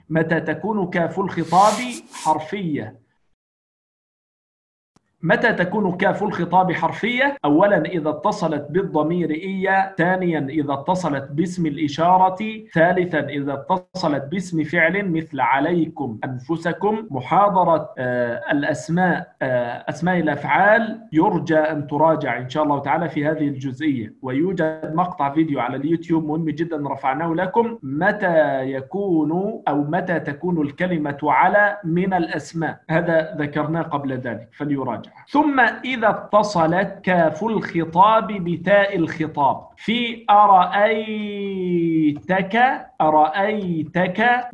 متى تكون كاف الخطاب حرفية؟ متى تكون كاف الخطاب حرفية؟ أولا إذا اتصلت بالضمير إيا، ثانيا إذا اتصلت باسم الإشارة، ثالثا إذا اتصلت باسم فعل مثل عليكم، أنفسكم. محاضرة الأسماء، أسماء الأفعال، يرجى أن تراجع إن شاء الله تعالى في هذه الجزئية، ويوجد مقطع فيديو على اليوتيوب مهم جدا رفعناه لكم، متى يكون أو متى تكون الكلمة على من الأسماء، هذا ذكرناه قبل ذلك فليراجع. ثم إذا اتصلت كاف الخطاب بتاء الخطاب في أرأيتك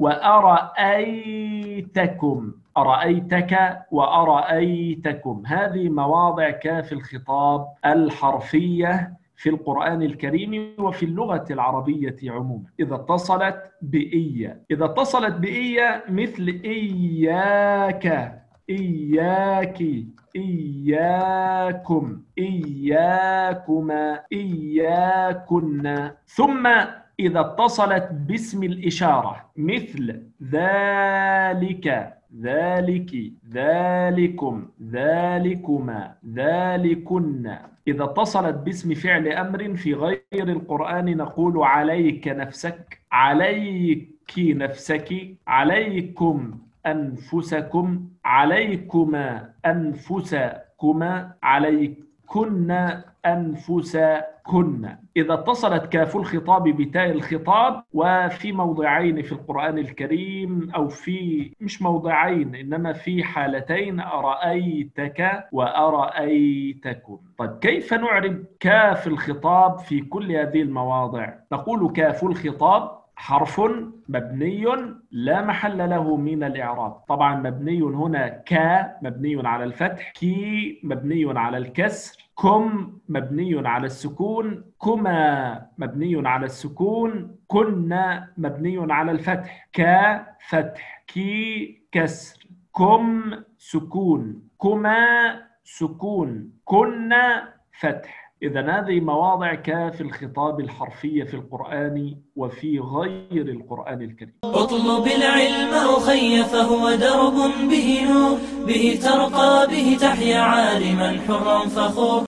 وأرأيتكم، أرأيتك وأرأيتكم، هذه مواضع كاف الخطاب الحرفية في القرآن الكريم وفي اللغة العربية عموما. إذا اتصلت بإيا، إذا اتصلت بإيا مثل إياك، إياك، إياكم، إياكما، إياكن. ثم إذا اتصلت باسم الإشارة مثل ذلك، ذلك، ذلكم، ذلكما، ذلكن. إذا اتصلت باسم فعل أمر في غير القرآن نقول عليك نفسك، عليك نفسك، عليكم أنفسكم، عليكما أنفسكما، عليكن أنفسكن. إذا اتصلت كاف الخطاب بتاء الخطاب وفي موضعين في القرآن الكريم، أو في مش موضعين إنما في حالتين، أرأيتك وأرأيتكم. طيب كيف نعرب كاف الخطاب في كل هذه المواضع؟ نقول كاف الخطاب حرف مبني لا محل له من الإعراب. طبعا مبني هنا كا مبني على الفتح، كي مبني على الكسر، كم مبني على السكون، كما مبني على السكون، كنا مبني على الفتح، كا فتح، كي كسر، كم سكون، كما سكون، كنا فتح. إذن هذه مواضع كاف الخطاب الحرفية في القرآن وفي غير القرآن الكريم. اطلب العلم أخي فهو درب به نور، به ترقى به تحيا عالما حرا فخور.